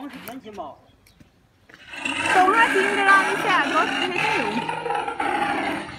是眼睫毛。 动了静着了，你下高速还用。